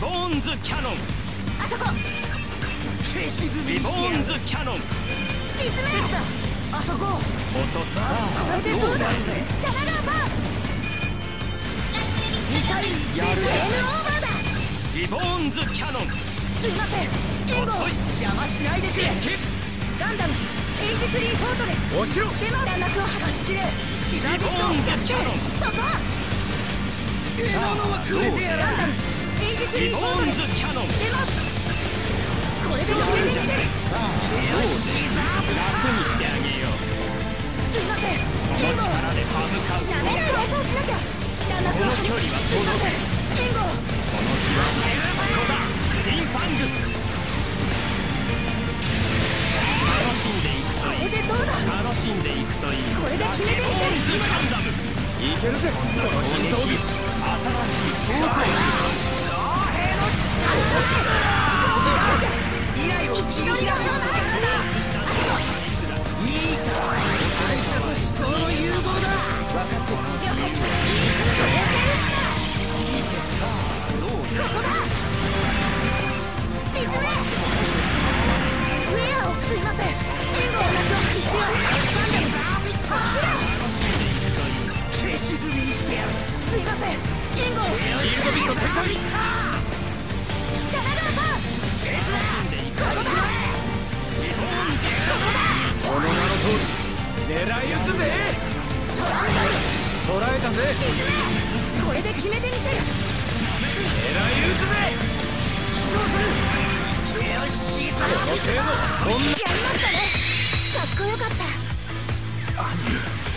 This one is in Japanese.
ボーンズキャノン。 あそこ。 リボーンズキャノン。 沈め。あそこ。 落とす。さあこれでどうだ。キャララーパー。ミサイルやる。 ゲームオーバーだ。 リボーンズキャノン。 すいません。援護。 遅い。 邪魔しないでくれ。ガンダムエイジフリーフォートレス。 落ちろ。 デマ弾幕を断ち切れ。シダビットリボーンズキャノン。 そこ。 さあどうだ。 ガンダムエイジフリリボーフォートレス。 ーンズキャノン。 デマ。これで決めてみせる。 さあどうだ。楽にしてあげよう。 すいません。 その力で歯向かう。 やめろ。逃走しなきゃ。弾幕をこの距離は届く。 援護。 その気はそこだ。リンファング。楽しんでいくとこれいい。 でどうだ。 楽しんでいくといい。 これで決めてみリボーンズせる。 ガンダム。いけるぜ。この新装備。新しい創造力。 未来を切り開く力だ。いいか。敗者と思考の融合だ。分かってる。了解。 さあどうだ。 ここだ。沈め。ウェアをすいません。援護をなく必要。ガンダムこっちだ。消し踏みにしてやる。すいません。援護を。 シールドビット展開。 キャララーパー。 楽しんでいくといい。 ここだ。 リボーンズ。 ここだ。 その名の通り狙い撃つぜ。 トランダム。 捕らえたぜ。 沈め。これで決めてみせる。 狙い撃つぜ。 飛翔する。よし。 この程度はそんな。 やりましたね。かっこよかった。 兄